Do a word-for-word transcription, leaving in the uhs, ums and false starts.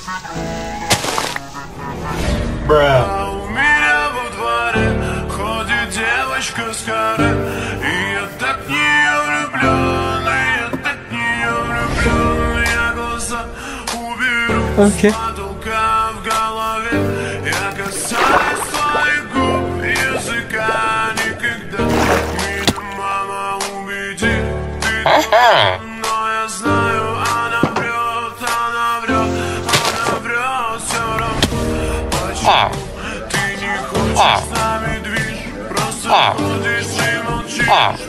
Бра. У меня во дворе ходит девочка с каре, и я так в нее влюблен, и я так в нее влюблен. Я глаза уберу Okay. с потолка в голове, я касаюсь твоих губ, языка никогда. Меня мама убедит, ты дура, но я знаю, она врет, она врет, она врет все равно. Почему ты не хочешь с нами движ? Просто ходишь и молчишь.